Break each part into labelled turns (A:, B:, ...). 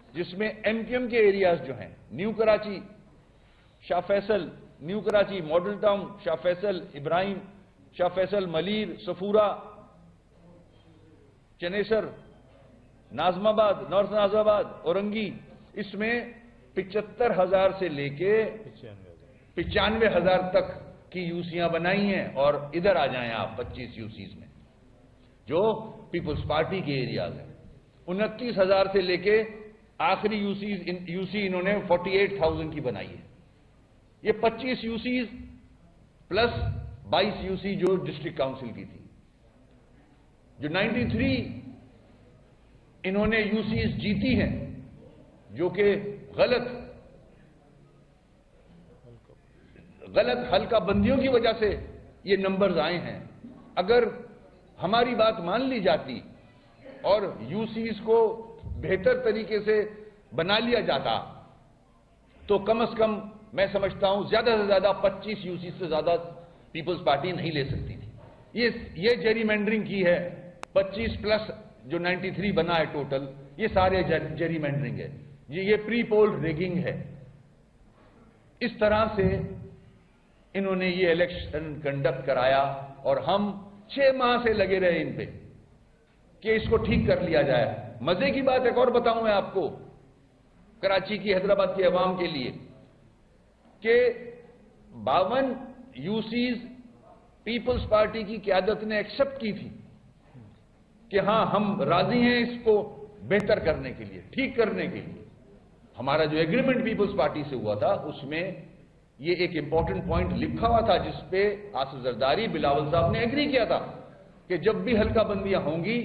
A: جس میں M Q M کے ایریاز جو ہیں، new Karachi, Shah Faisal, new Karachi, model town, Shah Faisal, Ibrahim, Shah Faisal, Malir, Safora, Chanesar, Nazimabad, north ناظم آباد، اورنگی، اس میں 75,000 سے لے کے 95,000 تک کی یوسیاں بنائی ہیں. اور ادھر آ جائیں آپ 25 یوسیز میں جو پیپلز پارٹی کے ایریاز ہیں. 29,000 سے لے کے آخری یوسی انہوں نے 48,000 کی بنائی ہے. یہ 25 یوسیز پلس 22 یوسی جو ڈسٹرکٹ کاؤنسل کی تھی. جو 93 انہوں نے یوسیز جیتی ہیں جو کہ غلط حلقہ بندیوں کی وجہ سے یہ نمبرز آئے ہیں. اگر ہماری بات مان لی جاتی اور یوسیز کو بہتر طریقے سے بنا لیا جاتا تو کم از کم میں سمجھتا ہوں زیادہ سے زیادہ 25 یوسیز سے زیادہ پیپلز پارٹی نہیں لے سکتی تھی. یہ جیری مینڈرنگ کی ہے. 25 پلس جو 93 بنا ہے ٹوٹل، یہ سارے جیری مینڈرنگ ہے. یہ پری پول ریگنگ ہے. اس طرح سے انہوں نے یہ الیکشن کنڈکٹ کرایا اور ہم 6 ماہ سے لگے رہے ان پہ کہ اس کو ٹھیک کر لیا جائے. مزے کی بات ایک اور بتاؤں میں آپ کو کراچی کی، حیدرآباد کی عوام کے لیے، کہ 52 یوسیز پیپلز پارٹی کی قیادت نے ایکسپٹ کی تھی کہ ہاں ہم راضی ہیں اس کو بہتر کرنے کے لیے، ٹھیک کرنے کے لیے. ہمارا جو ایگریمنٹ پیپلز پارٹی سے ہوا تھا اس میں یہ ایک امپورٹنٹ پوائنٹ لکھا ہوا تھا جس پہ آصف زرداری، بلاول صاحب نے ایگری کیا تھا کہ جب بھی حلقہ بندیاں ہوں گی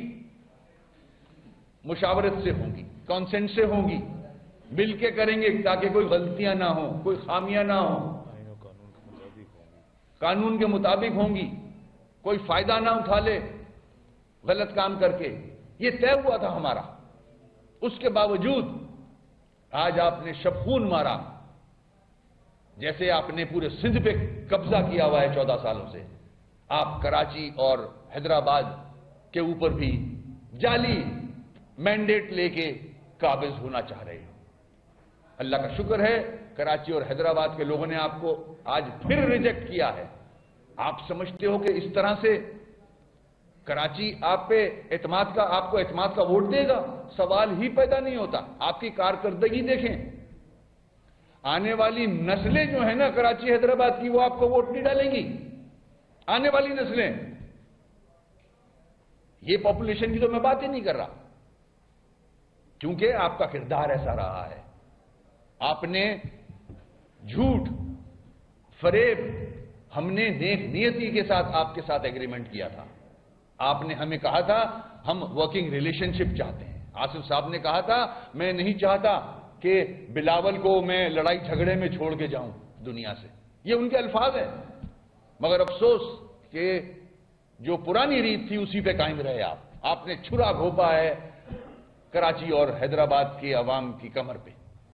A: مشاورت سے ہوں گی، کانسنٹ سے ہوں گی، مل کے کریں گے تاکہ کوئی غلطیاں نہ ہوں، کوئی خامیاں نہ ہوں، قانون کے مطابق ہوں گی، کوئی فائدہ نہ اٹھا لے غلط کام کر کے. یہ طے ہوا تھا ہمارا. اس کے باوجود آج آپ نے شب خون مارا، جیسے آپ نے پورے سندھ پہ قبضہ کیا ہوا ہے 14 سالوں سے. آپ کراچی اور حیدرآباد کے اوپر بھی جعلی مینڈیٹ لے کے قابض ہونا چاہ رہے ہیں. اللہ کا شکر ہے کراچی اور حیدرآباد کے لوگوں نے آپ کو آج پھر ریجیکٹ کیا ہے. آپ سمجھتے ہو کہ اس طرح سے کراچی آپ کو اعتماد کا ووٹ دے گا؟ سوال ہی پیدا نہیں ہوتا. آپ کی کارکردگی دیکھیں. آنے والی نسلیں جو ہیں نا کراچی حیدرآباد کی، وہ آپ کو ووٹ نہیں ڈالیں گی. آنے والی نسلیں، یہ پاپولیشن کی تو میں بات ہی نہیں کر رہا، کیونکہ آپ کا کردار ایسا رہا ہے. آپ نے جھوٹ، فریب، ہم نے نیک نیتی کے ساتھ آپ کے ساتھ ایگریمنٹ کیا تھا. آپ نے ہمیں کہا تھا ہم ورکنگ ریلیشن شپ چاہتے ہیں. آصف صاحب نے کہا تھا میں نہیں چاہتا کہ بلاول کو میں لڑائی جھگڑے میں چھوڑ کے جاؤں دنیا سے. یہ ان کے الفاظ ہیں. مگر افسوس کہ جو پرانی ریت تھی اسی پہ قائم رہے. آپ نے چھرا گھونپا ہے کراچی اور حیدرآباد کے عوام کی کمر پہ.